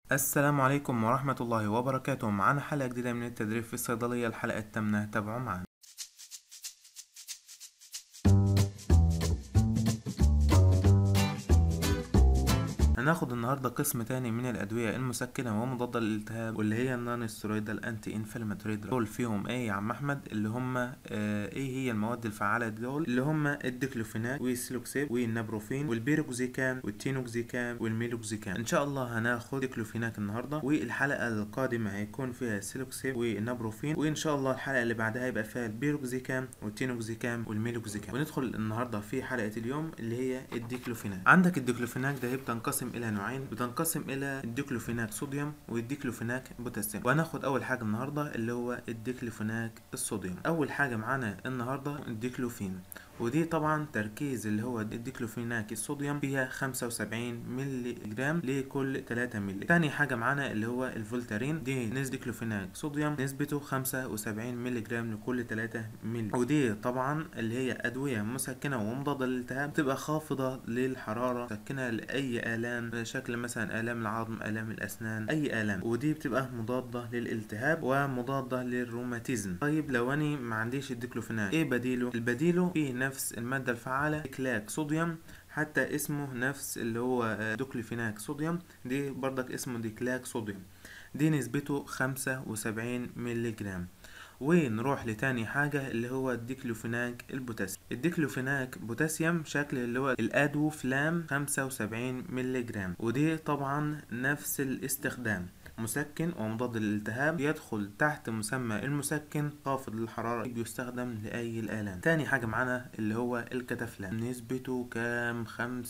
السلام عليكم ورحمة الله وبركاته. معنا حلقة جديدة من التدريب في الصيدلية، الحلقة الثامنة. تابعوا معنا. هناخد النهاردة قسم تاني من الأدوية المسكنة ومضادة للالتهاب، واللي هي النون ستيرويدال انتي انفلاماتوري دول. فيهم ايه يا عم احمد؟ اللي هم ايه هي المواد الفعالة دول؟ اللي هم الديكلوفيناك والسيلوكسيب والنابروفين والبيروكسيكام والتينوكسيكام والميلوكسيكام. ان شاء الله هناخد ديكلوفيناك النهاردة، والحلقة القادمة هيكون فيها السيلوكسيب والنابروفين، وان شاء الله الحلقة اللي بعدها هيبقى فيها البيروكسيكام والتينوكسيكام والميلوكسيكام. وندخل النهاردة في حلقة اليوم اللي هي الديكلوفيناك. عندك الديكلوفيناك ده بتنقسم الى نوعين، بتنقسم الى الديكلوفيناك صوديوم والديكلوفيناك بوتاسيوم. وهناخد اول حاجه النهارده اللي هو الديكلوفيناك الصوديوم. اول حاجه معانا النهارده الديكلوفين، ودي طبعا تركيز اللي هو الديكلوفيناك الصوديوم فيها 75 مللي جرام لكل 3 مللي. تاني حاجه معانا اللي هو الفولتارين، دي نسبة ديكلوفيناك صوديوم نسبته 75 مللي جرام لكل 3 مللي. ودي طبعا اللي هي ادويه مسكنه ومضاده للالتهاب، تبقى خافضه للحراره، مسكنه لاي الام، شكل مثلا الام العظم، الام الاسنان، اي الام. ودي بتبقى مضاده للالتهاب ومضاده للروماتيزم. طيب لو اني ما عنديش الديكلوفيناك، ايه بديله؟ البديله فيه نفس الماده الفعاله ديكلاك صوديوم، حتى اسمه نفس اللي هو دوكلوفيناك صوديوم، دي برضك اسمه ديكلاك صوديوم، دي نسبته 75 مللي جرام. ونروح لتاني حاجة اللي هو الديكلوفيناك البوتاسيوم. الديكلوفيناك بوتاسيوم شكل اللي هو الادو فلام 75 مللي جرام، ودي طبعا نفس الاستخدام، مسكن ومضاد للالتهاب، يدخل تحت مسمى المسكن خافض للحرارة، بيستخدم لأي الآلام. تاني حاجة معانا اللي هو الكتافلام، نسبته كام؟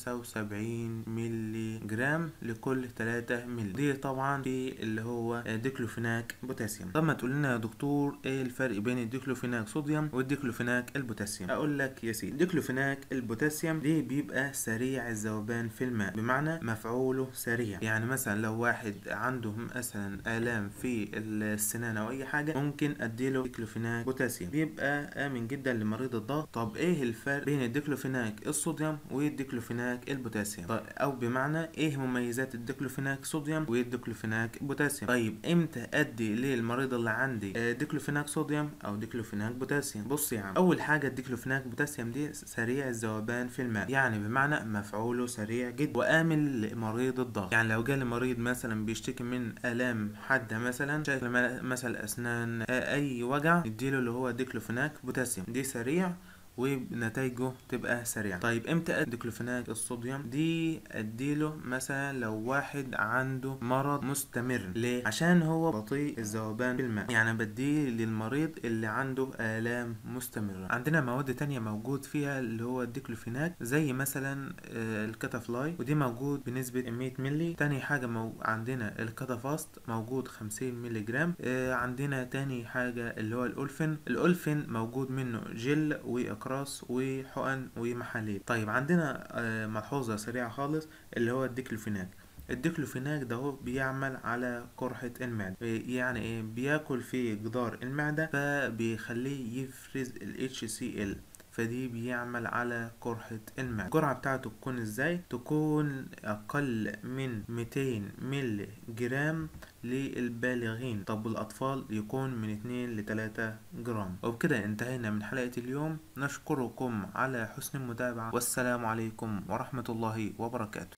75 مللي جرام لكل 3 مللي، دي طبعا في اللي هو ديكلوفيناك بوتاسيوم. طب ما تقول لنا يا دكتور ايه الفرق بين الديكلوفيناك صوديوم والديكلوفيناك البوتاسيوم؟ اقول لك يا سيدي، الديكلوفيناك البوتاسيوم دي بيبقى سريع الذوبان في الماء، بمعنى مفعوله سريع. يعني مثلا لو واحد عنده مثلا آلام في السنان او اي حاجه، ممكن اديله ديكلوفيناك بوتاسيوم، بيبقى امن جدا لمريض الضغط. طب ايه الفرق بين الديكلوفيناك الصوديوم والديكلوفيناك البوتاسيوم؟ طيب او بمعنى ايه مميزات الديكلوفيناك صوديوم والديكلوفيناك بوتاسيوم؟ طيب امتى ادي للمريض اللي عندي ديكلوفيناك صوديوم او ديكلوفيناك بوتاسيوم؟ بص يا عم، اول حاجه الديكلوفيناك بوتاسيوم دي سريع الذوبان في الماء، يعني بمعنى مفعوله سريع جدا وامن لمريض الضغط. يعني لو جالي مريض مثلا بيشتكي من الام حاده، مثلا شكل مثلا اسنان، اي وجع، نديله اللي هو ديكلوفيناك بوتاسيوم، دي سريع ونتائجه تبقى سريعة. طيب امتى ادي ديكلوفيناك الصوديوم؟ دي اديله مثلا لو واحد عنده مرض مستمر. ليه؟ عشان هو بطيء الذوبان في الماء، يعني بديه للمريض اللي عنده آلام مستمرة. عندنا مواد تانية موجود فيها اللي هو الديكلوفيناك، زي مثلا الكتافلاي، ودي موجود بنسبة 100 مللي. تاني حاجة عندنا الكتافاست موجود 50 مللي جرام. عندنا تاني حاجة اللي هو الأولفين موجود منه جل وأقراص وحقن ومحاليل. طيب عندنا ملحوظة سريعة خالص اللي هو الديكلوفيناك. الديكلوفيناك ده هو بيعمل على قرحة المعدة، يعني ايه؟ بياكل في جدار المعدة فبيخليه يفرز ال HCl، فدي بيعمل على قرحة المعدة. الجرعة بتاعته تكون ازاي؟ تكون اقل من 200 مللي جرام للبالغين. طب الأطفال يكون من 2 ل 3 جرام. وبكده انتهينا من حلقة اليوم، نشكركم على حسن المتابعة، والسلام عليكم ورحمة الله وبركاته.